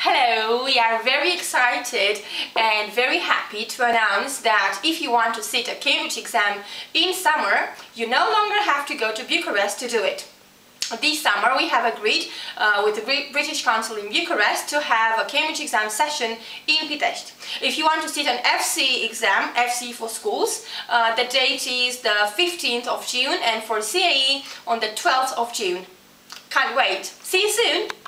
Hello, we are very excited and very happy to announce that if you want to sit a Cambridge exam in summer, you no longer have to go to Bucharest to do it. This summer we have agreed with the British Council in Bucharest to have a Cambridge exam session in Pitești. If you want to sit an FC exam, FC for schools, the date is the 15th of June and for CAE on the 12th of June. Can't wait. See you soon!